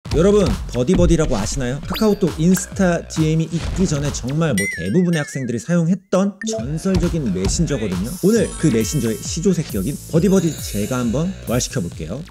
여러분 버디버디라고 아시나요? 카카오톡 인스타 DM이 있기 전에 정말 대부분의 학생들이 사용했던 전설적인 메신저거든요. 오늘 그 메신저의 시조새격인 버디버디 제가 한번 부활시켜 볼게요.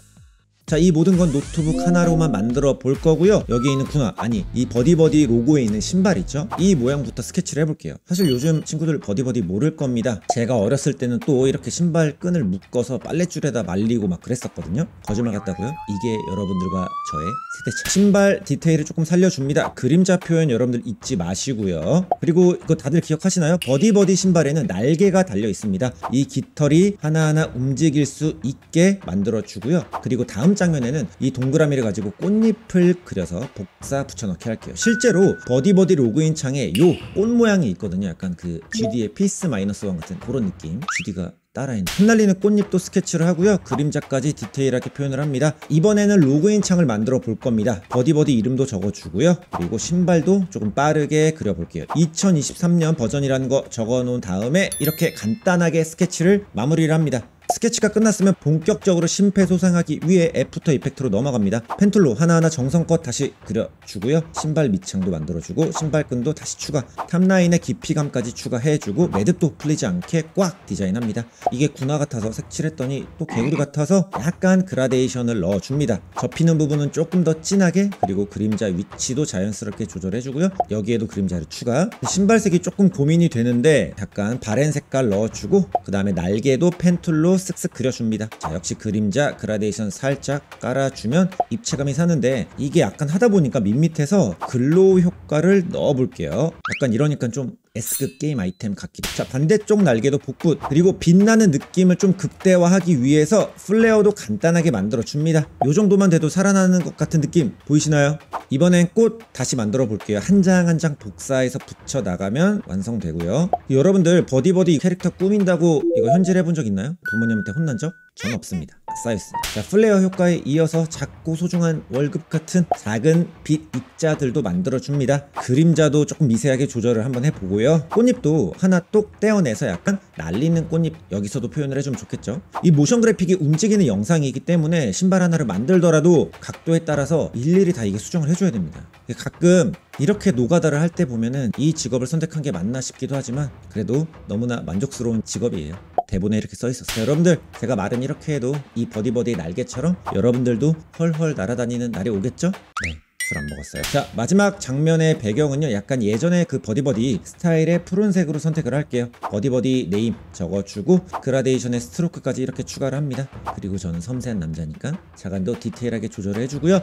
자, 이 모든 건 노트북 하나로만 만들어 볼 거고요. 여기에 있는 이 버디버디 로고에 있는 신발 있죠? 이 모양부터 스케치를 해볼게요. 사실 요즘 친구들 버디버디 모를 겁니다. 제가 어렸을 때는 또 이렇게 신발 끈을 묶어서 빨랫줄에다 말리고 막 그랬었거든요. 거짓말 같다고요? 이게 여러분들과 저의 세대차. 신발 디테일을 조금 살려줍니다. 그림자 표현 여러분들 잊지 마시고요. 그리고 이거 다들 기억하시나요? 버디버디 신발에는 날개가 달려 있습니다. 이 깃털이 하나하나 움직일 수 있게 만들어 주고요. 그리고 다음 장면에는 이 동그라미를 가지고 꽃잎을 그려서 복사 붙여넣기 할게요. 실제로 버디버디 로그인 창에 요 꽃 모양이 있거든요. 약간 그 GD의 피스 -1 같은 그런 느낌. GD가 따라있는 흩날리는 꽃잎도 스케치를 하고요. 그림자까지 디테일하게 표현을 합니다. 이번에는 로그인 창을 만들어 볼 겁니다. 버디버디 이름도 적어주고요. 그리고 신발도 조금 빠르게 그려볼게요. 2023년 버전이라는 거 적어놓은 다음에 이렇게 간단하게 스케치를 마무리를 합니다. 스케치가 끝났으면 본격적으로 심폐소생하기 위해 애프터 이펙트로 넘어갑니다. 펜툴로 하나하나 정성껏 다시 그려주고요. 신발 밑창도 만들어주고 신발끈도 다시 추가, 탑라인의 깊이감까지 추가해주고 매듭도 풀리지 않게 꽉 디자인합니다. 이게 군화 같아서 색칠했더니 또 개구리 같아서 약간 그라데이션을 넣어줍니다. 접히는 부분은 조금 더 진하게, 그리고 그림자 위치도 자연스럽게 조절해주고요. 여기에도 그림자를 추가. 신발색이 조금 고민이 되는데 약간 바랜 색깔 넣어주고, 그 다음에 날개도 펜툴로 쓱쓱 그려줍니다. 자, 역시 그림자 그라데이션 살짝 깔아주면 입체감이 사는데, 이게 약간 하다보니까 밋밋해서 글로우 효과를 넣어볼게요. 약간 이러니까 좀 S급 게임 아이템 같기도. 자, 반대쪽 날개도 복붙, 그리고 빛나는 느낌을 좀 극대화하기 위해서 플레어도 간단하게 만들어줍니다. 요 정도만 돼도 살아나는 것 같은 느낌 보이시나요? 이번엔 꽃 다시 만들어 볼게요. 한 장 한 장 복사해서 붙여 나가면 완성되고요. 여러분들 버디버디 캐릭터 꾸민다고 이거 현질 해본 적 있나요? 부모님한테 혼난 적? 전 없습니다. 쌓였습니다. 자, 플레어 효과에 이어서 작고 소중한 월급 같은 작은 빛 입자들도 만들어줍니다. 그림자도 조금 미세하게 조절을 한번 해보고요. 꽃잎도 하나 똑 떼어내서 약간 날리는 꽃잎 여기서도 표현을 해주면 좋겠죠. 이 모션 그래픽이 움직이는 영상이기 때문에 신발 하나를 만들더라도 각도에 따라서 일일이 다 이게 수정을 해줘야 됩니다. 가끔 이렇게 노가다를 할 때 보면은 이 직업을 선택한 게 맞나 싶기도 하지만 그래도 너무나 만족스러운 직업이에요. 대본에 이렇게 써있었어요. 여러분들, 제가 말은 이렇게 해도 이 버디버디의 날개처럼 여러분들도 헐헐 날아다니는 날이 오겠죠? 네, 술 안 먹었어요. 자, 마지막 장면의 배경은요, 약간 예전에 그 버디버디 스타일의 푸른색으로 선택을 할게요. 버디버디 네임 적어주고 그라데이션의 스트로크까지 이렇게 추가를 합니다. 그리고 저는 섬세한 남자니까 자간도 디테일하게 조절을 해주고요.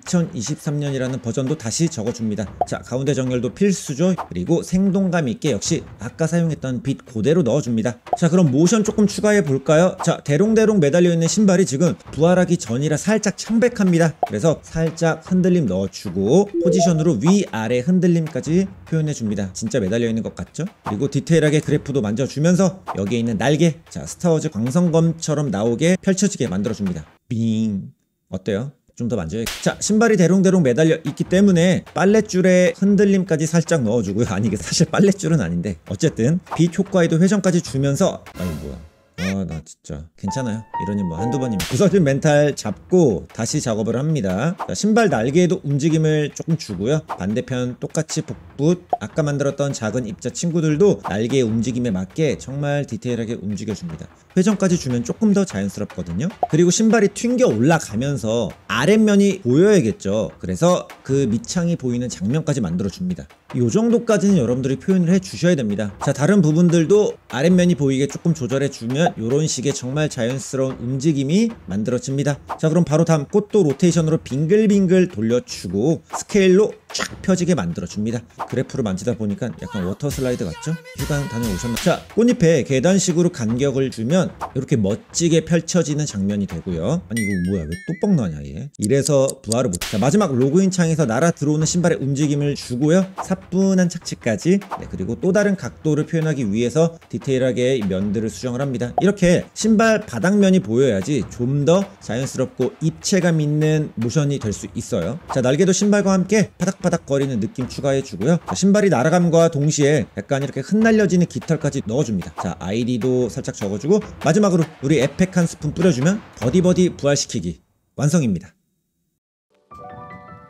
2023년이라는 버전도 다시 적어줍니다. 자, 가운데 정렬도 필수죠. 그리고 생동감 있게 역시 아까 사용했던 빛 그대로 넣어줍니다. 자, 그럼 모션 조금 추가해 볼까요? 자, 대롱대롱 매달려 있는 신발이 지금 부활하기 전이라 살짝 창백합니다. 그래서 살짝 흔들림 넣어주고 포지션으로 위아래 흔들림까지 표현해줍니다. 진짜 매달려 있는 것 같죠? 그리고 디테일하게 그래프도 만져주면서 여기에 있는 날개, 자, 스타워즈 광선검처럼 나오게 펼쳐지게 만들어줍니다. 빙. 어때요? 좀 더 만져야겠다. 자, 신발이 대롱대롱 매달려 있기 때문에 빨랫줄에 흔들림까지 살짝 넣어주고요. 아니, 이게 사실 빨랫줄은 아닌데 어쨌든 빛 효과에도 회전까지 주면서, 아니 뭐야, 나 진짜 괜찮아요. 이러니 뭐 한두 번이면. 부서진 멘탈 잡고 다시 작업을 합니다. 자, 신발 날개에도 움직임을 조금 주고요. 반대편 똑같이 복붙, 아까 만들었던 작은 입자 친구들도 날개의 움직임에 맞게 정말 디테일하게 움직여줍니다. 회전까지 주면 조금 더 자연스럽거든요. 그리고 신발이 튕겨 올라가면서 아랫면이 보여야겠죠. 그래서 그 밑창이 보이는 장면까지 만들어줍니다. 이 정도까지는 여러분들이 표현을 해 주셔야 됩니다. 자, 다른 부분들도 아랫면이 보이게 조금 조절해 주면 이런 식의 정말 자연스러운 움직임이 만들어집니다. 자, 그럼 바로 다음 꽃도 로테이션으로 빙글빙글 돌려주고 스케일로 쫙 펴지게 만들어줍니다. 그래프로 만지다 보니까 약간 워터 슬라이드 같죠? 휴가 다녀오셨나? 자, 꽃잎에 계단식으로 간격을 주면 이렇게 멋지게 펼쳐지는 장면이 되고요. 아니 이거 뭐야, 왜 뚜껑 나냐 얘. 이래서 부활을 못. 자, 마지막 로그인 창에서 날아 들어오는 신발의 움직임을 주고요. 사뿐한 착지까지. 네, 그리고 또 다른 각도를 표현하기 위해서 디테일하게 면들을 수정을 합니다. 이렇게 신발 바닥면이 보여야지 좀 더 자연스럽고 입체감 있는 모션이 될 수 있어요. 자, 날개도 신발과 함께 바닥바닥 거리는 느낌 추가해 주고요. 자, 신발이 날아감과 동시에 약간 이렇게 흩날려지는 깃털까지 넣어줍니다. 자, 아이디도 살짝 적어주고 마지막으로 우리 에펙 한 스푼 뿌려주면 버디버디 부활시키기 완성입니다.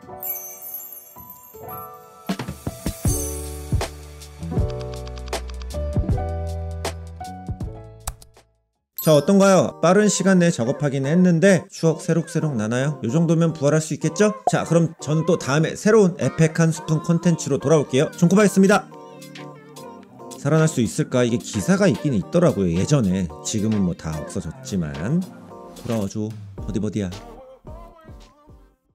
자, 어떤가요? 빠른 시간 내에 작업하긴 했는데 추억 새록새록 나나요? 요 정도면 부활할 수 있겠죠? 자, 그럼 전 또 다음에 새로운 에펙한 스푼 콘텐츠로 돌아올게요. 존코바였습니다. 살아날 수 있을까? 이게 기사가 있긴 있더라고요, 예전에. 지금은 뭐 다 없어졌지만. 돌아와줘, 버디버디야.